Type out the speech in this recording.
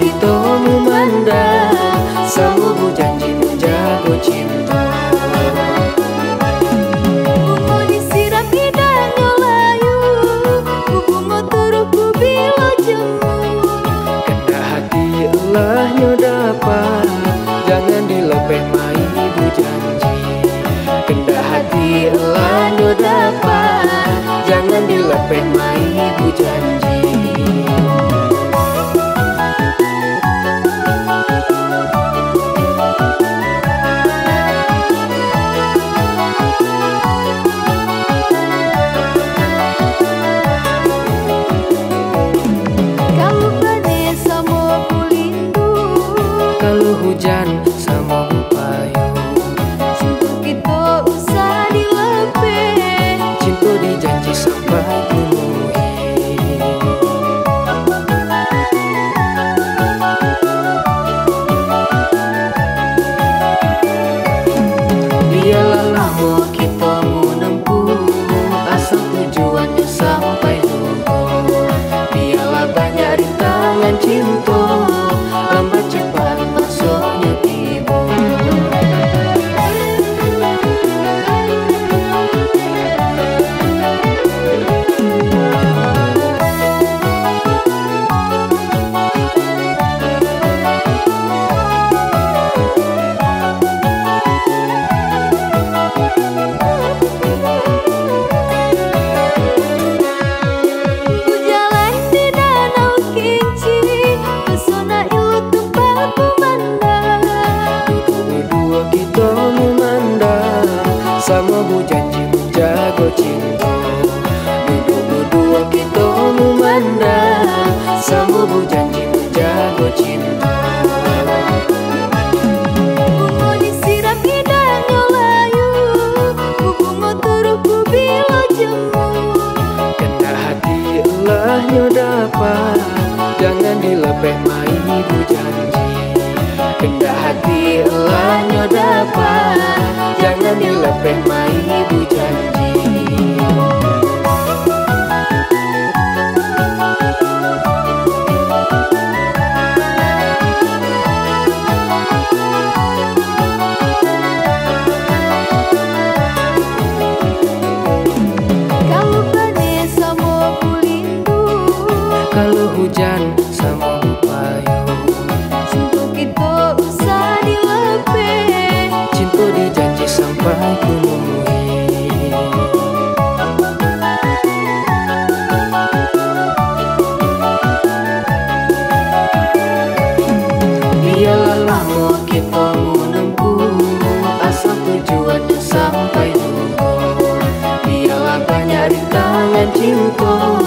kita memandang, sama janji menjaga cinta. Bunga disiram indahnya layu, bunga turut ku bila jemu. Kendak hati Allahnya dapat, jangan dilepeh mai ibu janji. Kendak hati Allahnya dapat, jangan dilepeh mai ibu janji. Kalau hujan sama payung, cinta kita usah dilepeh, cinta dijanji sampai penuhi. Biarlah lama kita menempuh, asal tujuannya sampai dulu. Biarlah banyak rintangan cinta, lambat cepat masuknya tiba. Sama bu janji menjaga cinta, duduk berdua kita memandang, sama bu janji menjaga cinta. bunga disiram indahnya layu, bunga turut ku bila jemu. Kendak hati Allahnya dapat, jangan dilepeh mai ibu janji. Kendak hati Allahnya dapat, jangan dilepeh mai ibu janji. Kalau badai sama ku lindung, Kalau hujan sama payung, cinta kita usah dilepeh, cinta dijanji sampai penuhi. Biarlah lama kita menempuh, asal tujuannya sampai dulu. Biarlah banyak rintangan cinta,